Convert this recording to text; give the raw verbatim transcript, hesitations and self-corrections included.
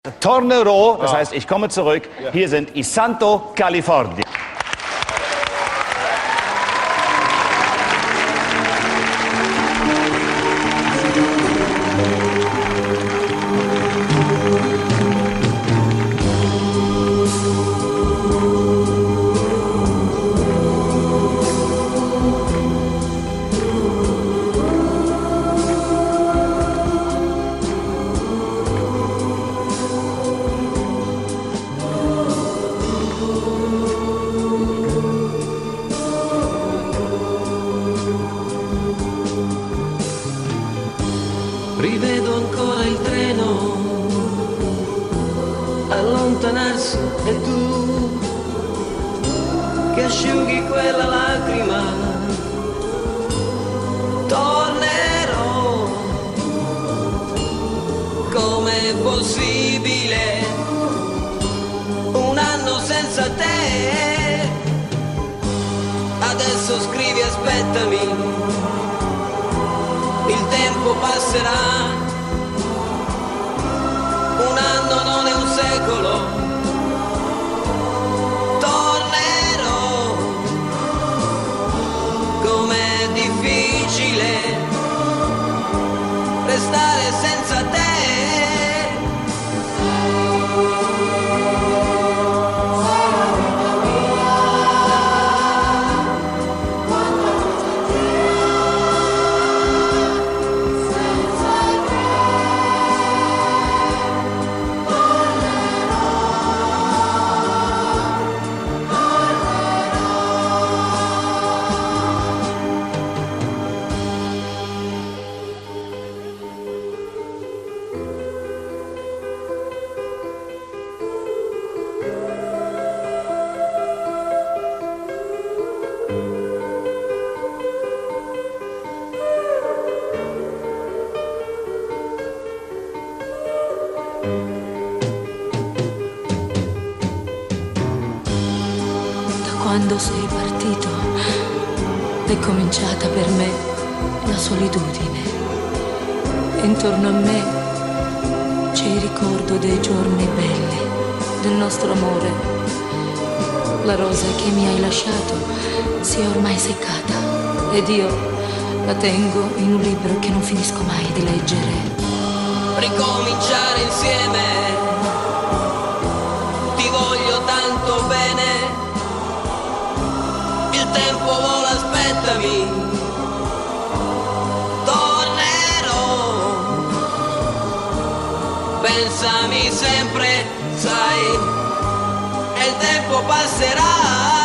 Tornerò, das heißt, ich komme zurück. Hier sind I Santo, California. Rivedo ancora il treno allontanarsi e tu che asciughi quella lacrima. Tornerò, com'è possibile un anno senza te? Adesso scrivi aspettami, il tempo passerà, un anno non è un secolo, tornerò, com'è difficile restare senza te. Quando sei partito è cominciata per me la solitudine. Intorno a me c'è il ricordo dei giorni belli, del nostro amore. La rosa che mi hai lasciato si è ormai seccata ed io la tengo in un libro che non finisco mai di leggere. Ricominciare insieme, ti voglio tanto bene. Il tempo vola, aspettami, tornerò, pensami sempre, sai, e il tempo passerà.